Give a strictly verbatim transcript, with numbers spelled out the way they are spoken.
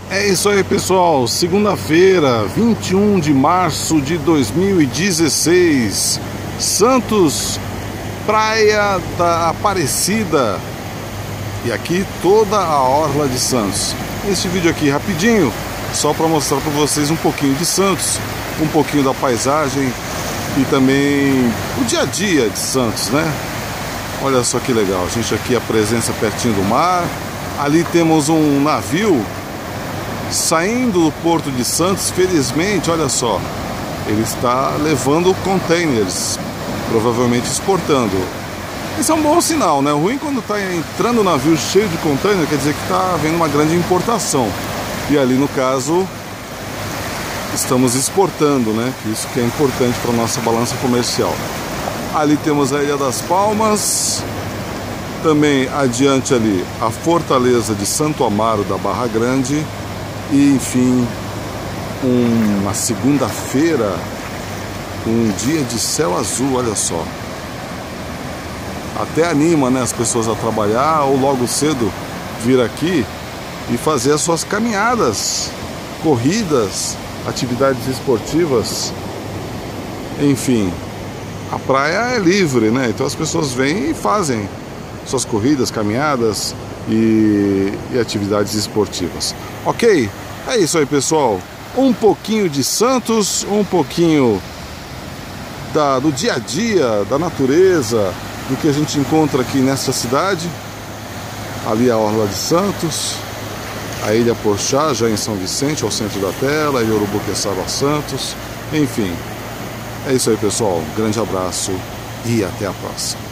É isso aí, pessoal. Segunda-feira, vinte e um de março de dois mil e dezesseis, Santos, Praia da Aparecida. E aqui toda a orla de Santos. Esse vídeo aqui rapidinho, só para mostrar para vocês um pouquinho de Santos, um pouquinho da paisagem e também o dia a dia de Santos, né? Olha só que legal, a gente aqui, a presença pertinho do mar. Ali temos um navio saindo do Porto de Santos. Felizmente, olha só, ele está levando containers, provavelmente exportando. Isso é um bom sinal, né? O ruim quando está entrando o navio cheio de container, quer dizer que está havendo uma grande importação. E ali, no caso, estamos exportando, né? Isso que é importante para a nossa balança comercial. Ali temos a Ilha das Palmas. Também adiante ali a Fortaleza de Santo Amaro da Barra Grande. E enfim, uma segunda-feira, um dia de céu azul, olha só. Até anima, né, as pessoas a trabalhar ou logo cedo vir aqui e fazer as suas caminhadas, corridas, atividades esportivas. Enfim, a praia é livre, né? Então as pessoas vêm e fazem suas corridas, caminhadas e, e atividades esportivas. Ok? É isso aí, pessoal. Um pouquinho de Santos, um pouquinho da, do dia a dia, da natureza, do que a gente encontra aqui nessa cidade. Ali a orla de Santos, a Ilha Porchá, já em São Vicente, ao centro da tela, a Ilha Urubuqueçaba, Santos. Enfim, é isso aí, pessoal. Um grande abraço e até a próxima.